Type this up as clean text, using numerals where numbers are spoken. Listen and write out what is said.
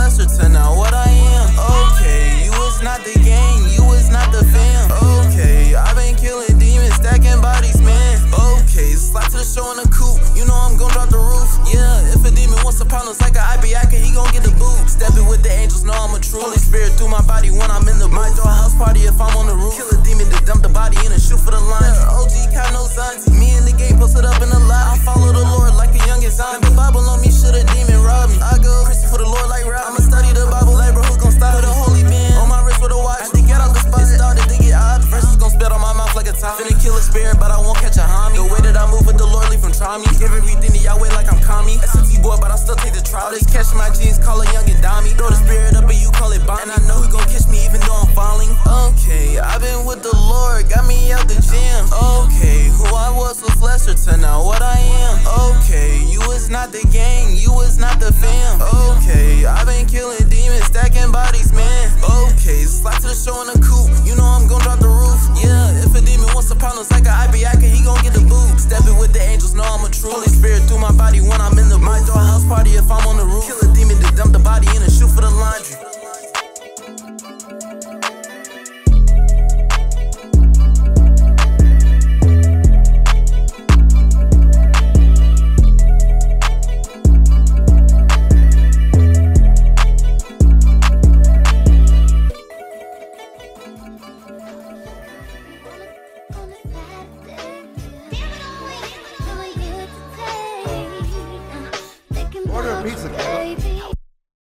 lesser to now what I am. Okay, you was not the gang, you was not the fam. Okay, I've been killing demons, stacking bodies, man. Okay, slide to the show in the coupe, you know I'm gon' drop the roof. Yeah, if a demon wants to pound us like an IBIK, he gon' get the boot. Stepping with the angels, know I'm a true Holy Spirit through my body when I'm in the booth. Might throw a house party if I'm on the roof. Kill a demon to dump the body in and shoot for the line. OG count no signs, me and the game posted up in the lot. I follow the Lord like a youngest zombie. The Bible on me, should a demon rob me. I go Christy for the Lord like Rob. I'ma study the Bible, like bro, who gon' stop? Put a holy man on my wrist with a watch. I had to get out the spot, started to get odd. Verses gon' spit on my mouth like a top. Finna kill a spirit, but I won't catch a homie. The way that I move with the Lord, leave him try me. Give everything to Yahweh like I'm Kami. SMT boy, but I still take the trial. This catch my jeans, call it young and dummy. Throw the spirit up and you call it bomb. And I know he gon' catch me even though I'm falling. Okay, I've been with the Lord, got me out the gym. Okay, who I was lesser to now what I am.